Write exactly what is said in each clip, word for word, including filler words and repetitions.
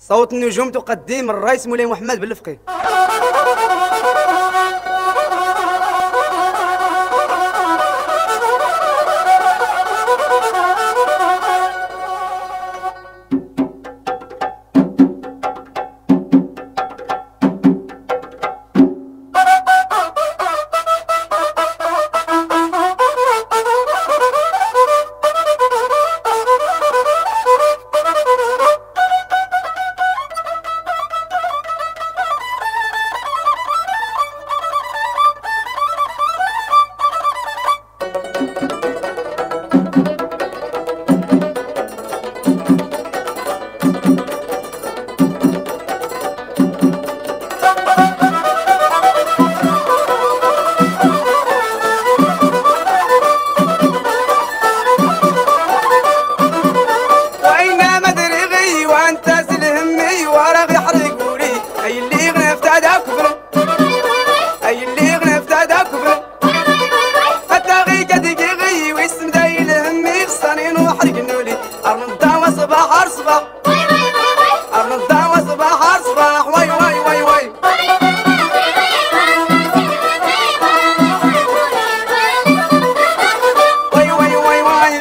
صوت النجوم تقدم الرئيس مولاي محمد بن الفقيه. صباح صباح الرضا وصباح صباح وي وي وي وي وي وي وي وي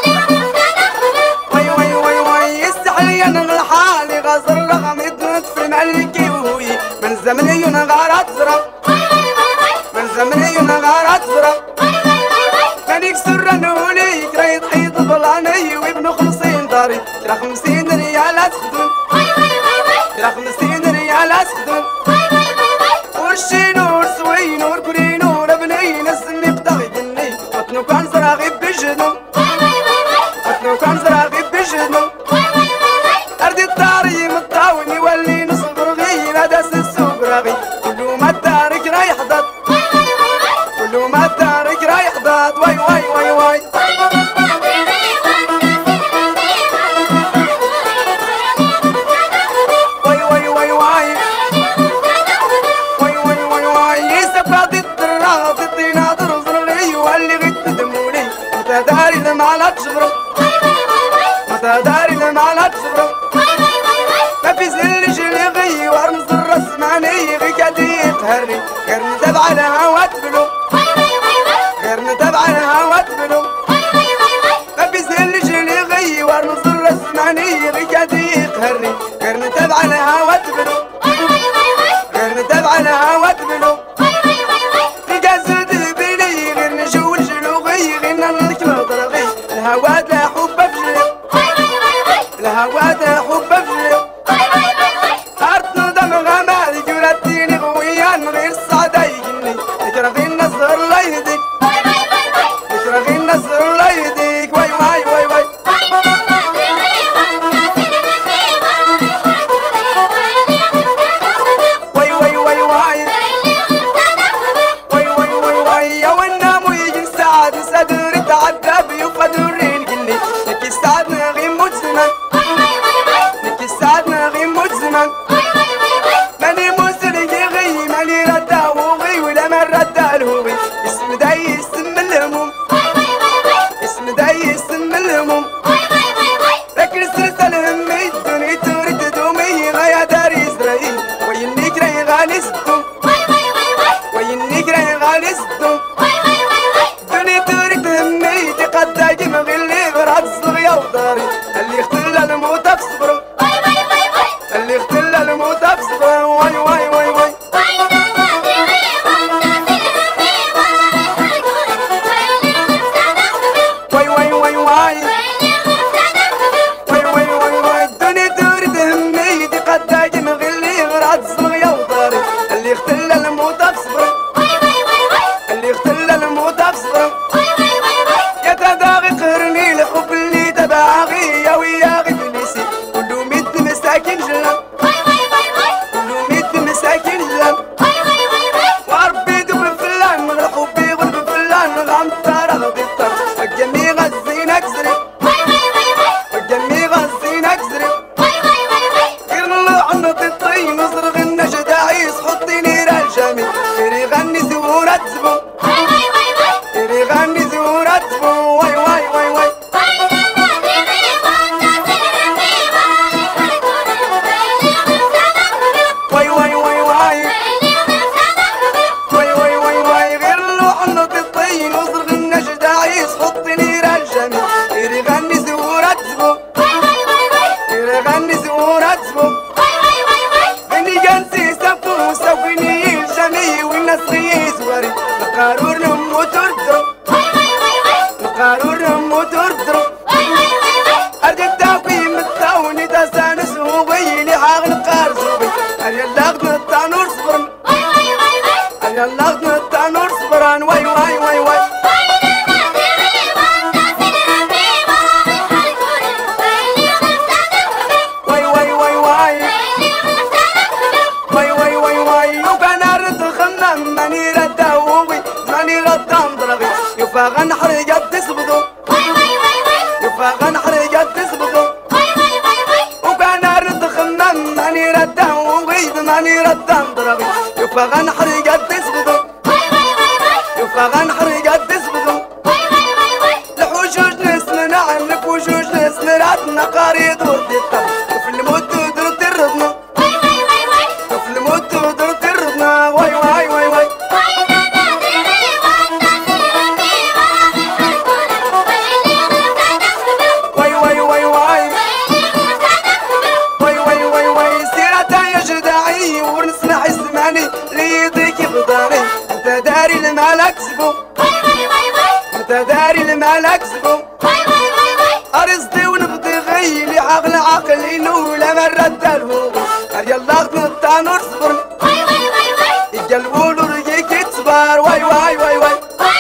وي وي وي وي يستحلي انا الحالي غزر رغم يدنت في ملكي وهوي من زمني نغارات زرق من زمني نغارات زرق ملك سر نولي كريت حيط بلاني وابن خمسين داري ترى خمسين ريال اسخدم ترى خمسين ريال اسخدم ورشي نور سوي نور كوري نور ابني نسمي بطاغي بني وطنو كان زراغي بجنو وطنو كان زراغي بجنو أرضي الطاري مطاوني ولي نصبر غير هذا السوق راغي كلو ما التارك رايح ضد كلو ما التارك رايح ضد وي وي وي وي داري لما على تصبروا متى داري لما على تصبروا ما في زل جلي غي ورمز الرسماني غي قاعد يقهرني غير نتبع الهوا تبلو غير نتبع الهوا تبلو ما في زل جلي غي ورمز الرسماني غي قاعد يقهرني غير نتبع الهوا تبلو غير نتبع الهوا تبلو الهوا ده حب بجلو الهوا ده حب بجلو أرضنا دم غمالي جرتيني غويان من غير السعادة يجني يجرغي النصر الله يهديك يجرغي النصر الله يهديك واي واي واي واي واي واي واي واي واي واي واي واي يا والنامو يجي سعد صدري تعذب يفضل نكي سعدنا غير موت زمان نكي سعدنا غير موت زمان ماني موسلي غي ماني ردا وغي ولا من ردا الهوغي اسم داي اسم الهموم اسم داي اسم الهموم لكن سلسل همي الدنيا تريد دومي غايا داري اسرائيل ويني كراي غالي ستم ويني كراي غالي ستم الدنيا تريد همي تقداي مغلي غرات صغيا وداري اللي اختل الموت بصبر اللي اختل الموت بصبر واي واي واي واي واي واي واي واي واي واي واي واي الدنيا تريد همي تقداي مغلي غرات صغيا وداري اللي اختل الموت بصبر اللي اختل الموت بصبر يتداغي قهرني الحب اللي تباغي يا ويا غبليسي كلو ميت مساكين جلم كلو ميت مساكين جلم وربي دوب فلان من الحب يغلب فلان غمطر غضي الطر الجمي غزينك زرب الجمي غزينك زرب غير الله عنط الطين نصرغ النجد عيس حطي نير الجميل غير يغني زورة زبون غير يغني زورة زبون واي واي واي واي ورات زبو بني جنسي سفو سويني الجميع والناس غيزوري القارور نمو تردرو القارور نمو تردرو أرجع تقيم التاوني تسانس وبيلي حاغ القار زوبي أريا اللغن التانور صبرن أريا اللغن التانور صبران واي واي واي واي ماني رداوي ماني ردام ضربي يفاغن حريقة تسبضو يفاغن حريقة تسبضو وكان أرد خمم ماني رداوي ماني ردام ضربي يفاغن حريقة تسبضو يفاغن حريقة تسبضو لحوشوش نسمنا عن لحوشوش نسمنا عدنا قاريد ودي الطب وفي الموت تدر تردنا وفي الموت تدر تردنا واي واي واي واي ليديك بضاني انت داري المالك زبو انت داري المالك زبو ارزدي ونبضي غيلي عقل عقلي نولا مرة الهو يلا اغنى التانور صبر يقلبوا له رجيك يتصبر واي واي واي واي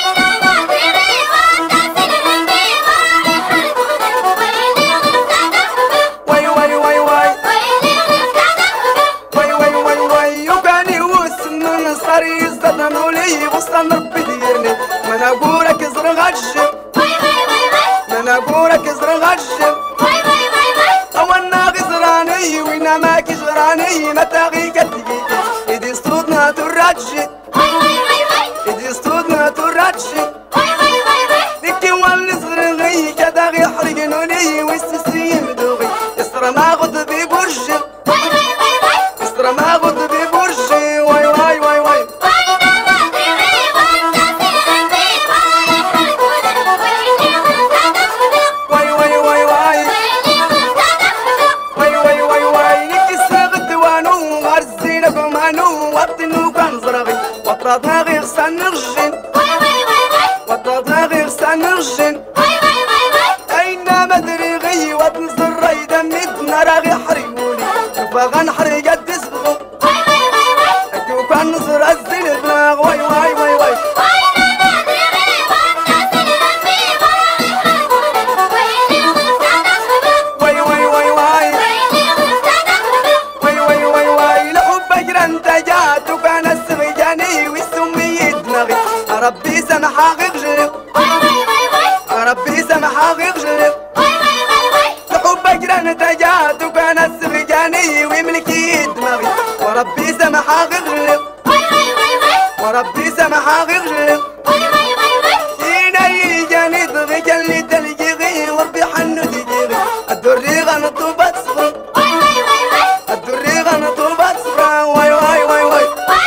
يصدموا لي وسط ربي ديرني ما نقولك ازرق غشم ما نقولك ازرق غشم او الناقي زراني وين ماكي زراني ما تاغي قدي ايدي صوتنا ترجي ايدي صوتنا ترجي نكي واللي زرغي كداغي يحرقنوني والسسي مدوغي يسرى ما غد ببرجي يسرى ما غد ببرجي واي واي واي واي وطردنا غير سن الجن وطردنا غير سن الجن أين مدري غي وتنزر ريدا مدنا راغي حريوني وفاغن حريقة تسبغو أكو كان نزر الزين بلاغ واي واي واي واي ربي سمحها غير جرب ربي سمحها غير جرب لحبك ران تجات وكان السبقاني ويملكي دماغي وربي سمحها غير جرب وربي سمحها غير جرب هنا يجاني ضغيك اللي تلقي غي وربي حنو تجيغي الدري غنطوبة صفر الدري غنطوبة صفر واي واي واي واي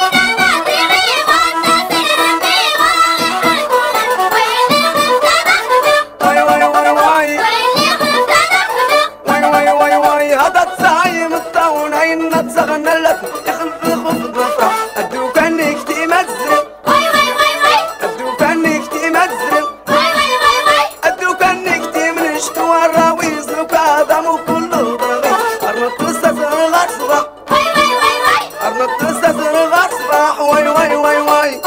تسغنلت يخلف الخوف ضفرة أدو كان يكتي مزرق أدو كان يكتي مزرق أدو كان يكتي من اشتوى الراويز وكادم وكله ضرغي أرنط تستزر غار صباح أرنط تستزر غار صباح واي واي واي واي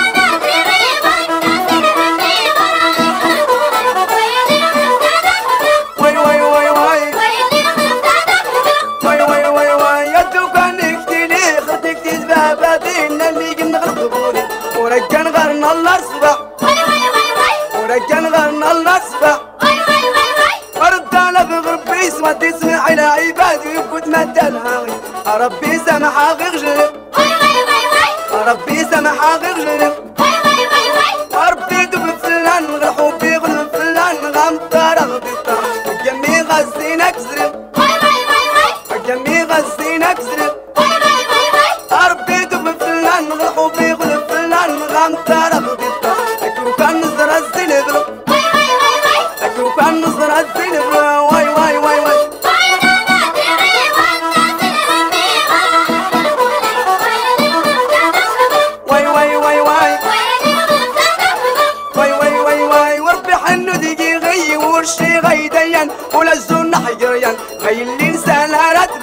ورجان غرنا الله صباح ورجان غرنا الله صباح وردانا بغربي سما تسمع على عبادي ويبقود مدالها ربي سمحها غير جرب ربي سمحها غير جرب ربي دب فلان غير حبي غير فلان غمطار غبطار جمي غزينك زرب جمي غزينك زرب ربي دب فلان غير حبي غير فلان غمطار غبطار أكو كان نزر الزنبرو أكو كان نزر الزنبرو واي واي واي واي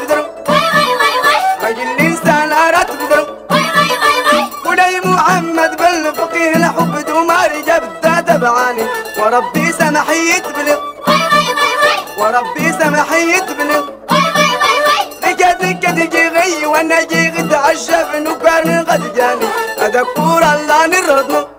بدرو غي الإنسان أرات بدرو ولي محمد بالفقيه لحب دماري جاب الدادة بعاني وربي سمحي يتبلغ وربي سمحي يتبلغ ركاد ركاد غي وانا جي غد عشاف نكار غد جاني أذكر الله نرضو